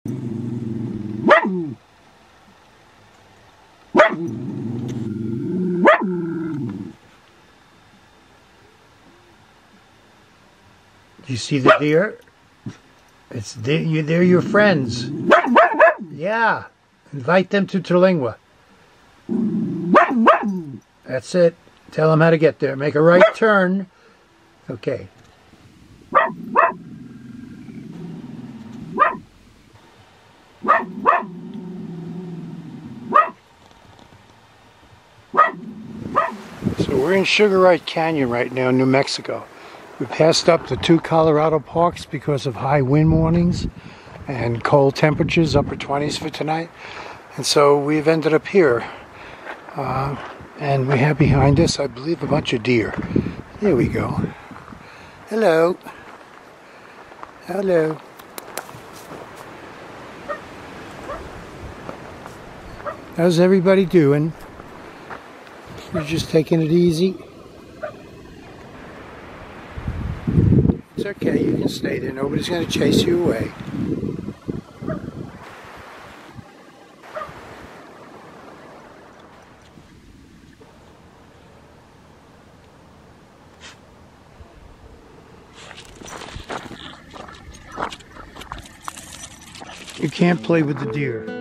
Do you see the deer? They're your friends. Yeah. Invite them to Terlingua. That's it. Tell them how to get there. Make a right turn. Okay. So we're in Sugarite Canyon right now, New Mexico. We passed up the 2 Colorado parks because of high wind warnings and cold temperatures, upper 20s for tonight. And so we've ended up here. And we have behind us, I believe, a bunch of deer. There we go. Hello. Hello. How's everybody doing? You're just taking it easy? It's okay, you can stay there. Nobody's going to chase you away. You can't play with the deer.